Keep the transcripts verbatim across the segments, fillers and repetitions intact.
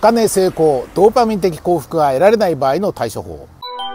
金成功、ドーパミン的幸福が得られない場合の対処法。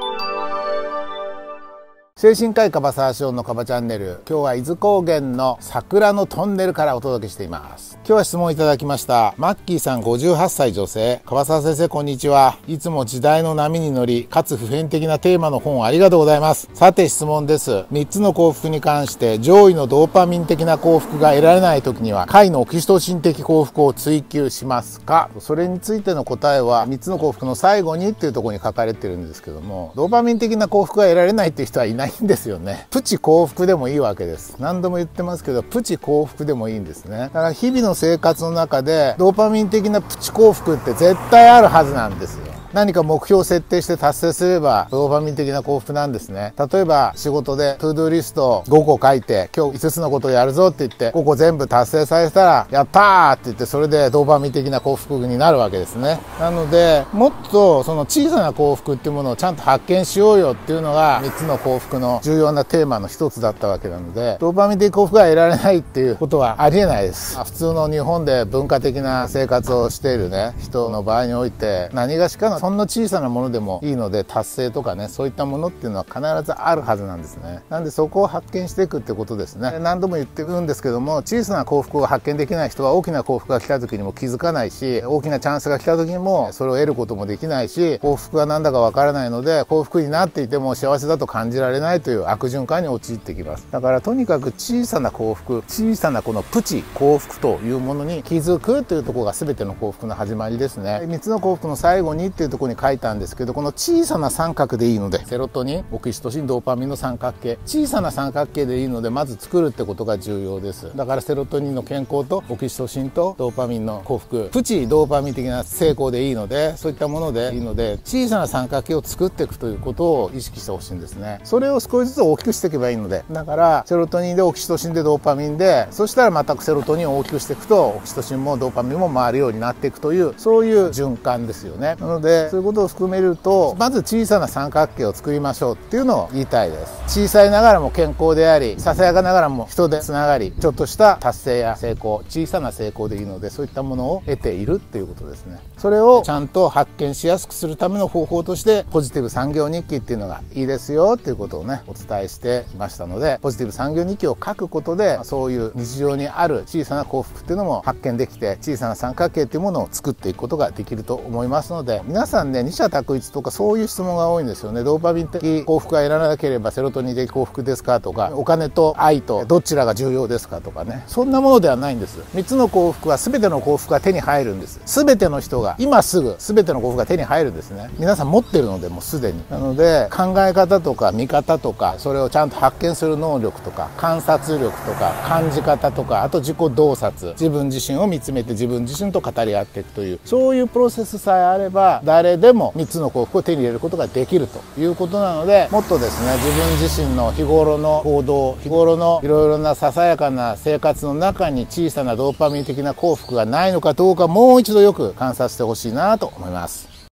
精神科医樺沢志音のカバチャンネル。今日は伊豆高原の桜のトンネルからお届けしています。今日は質問いただきましたマッキーさん、ごじゅうはっさい女性。樺沢先生、こんにちは。いつも時代の波に乗りかつ普遍的なテーマの本をありがとうございます。さて質問です。みっつの幸福に関して上位のドーパミン的な幸福が得られない時には下位のオキシトシン的幸福を追求しますか？それについての答えはみっつの幸福の最後にっていうところに書かれてるんですけども、ドーパミン的な幸福が得られないっていう人はいないんですよね。プチ幸福でもいいわけです。何度も言ってますけど、プチ幸福でもいいんですね。だから日々の生活の中でドーパミン的なプチ幸福って絶対あるはずなんですよ。何か目標を設定して達成すればドーパミン的な幸福なんですね。例えば仕事でトゥードゥーリストをごこ書いて、今日いつつのことをやるぞって言ってごこ全部達成されたらやったーって言って、それでドーパミン的な幸福になるわけですね。なのでもっとその小さな幸福っていうものをちゃんと発見しようよっていうのがみっつの幸福の重要なテーマの一つだったわけなので、ドーパミン的幸福が得られないっていうことはありえないです。普通の日本で文化的な生活をしているね人の場合において、何がしかのそんな小さなものでもいいので達成とかね、そういったものっていうのは必ずあるはずなんですね。なんでそこを発見していくってことですね。何度も言ってるんですけども、小さな幸福を発見できない人は大きな幸福が来た時にも気づかないし、大きなチャンスが来た時にもそれを得ることもできないし、幸福が何だかわからないので幸福になっていても幸せだと感じられないという悪循環に陥ってきます。だからとにかく小さな幸福、小さなこのプチ幸福というものに気づくというところが全ての幸福の始まりですね。みっつの幸福の最後にっていうところに書いたんですけど、この小さな三角でいいので、セロトニン、オキシトシン、ドーパミンの三角形、小さな三角形でいいのでまず作るってことが重要です。だからセロトニンの健康とオキシトシンとドーパミンの幸福、プチドーパミン的な成功でいいので、そういったものでいいので小さな三角形を作っていくということを意識してほしいんですね。それを少しずつ大きくしていけばいいので、だからセロトニンでオキシトシンでドーパミンで、そしたらまたセロトニンを大きくしていくとオキシトシンもドーパミンも回るようになっていくという、そういう循環ですよね。なのでそういうことを含めると、まず小さな三角形を作りましょうっていうのを言いたいです。小さいながらも健康であり、ささやかながらも人でつながり、ちょっとした達成や成功、小さな成功でいいので、そういったものを得ているっていうことですね。それをちゃんと発見しやすくするための方法としてポジティブ産業日記っていうのがいいですよっていうことをねお伝えしてきましたので、ポジティブ産業日記を書くことでそういう日常にある小さな幸福っていうのも発見できて、小さな三角形っていうものを作っていくことができると思いますので、皆さんね二者択一とかそういう質問が多いんですよね。ドーパミン的幸福が得られなければセロトニン的幸福ですかとか、お金と愛とどちらが重要ですかとかね、そんなものではないんです。みっつの幸福は全ての幸福が手に入るんです。全ての人が今すぐ全ての幸福が手に入るんですね。皆さん持ってるのでもうすでに。なので考え方とか見方とか、それをちゃんと発見する能力とか観察力とか感じ方とか、あと自己洞察、自分自身を見つめて自分自身と語り合っていくという、そういうプロセスさえあれば誰でもみっつの幸福を手に入れることができるということなので、もっとですね自分自身の日頃の行動、日頃のいろいろなささやかな生活の中に小さなドーパミン的な幸福がないのかどうか、もう一度よく観察してほしいなと思います。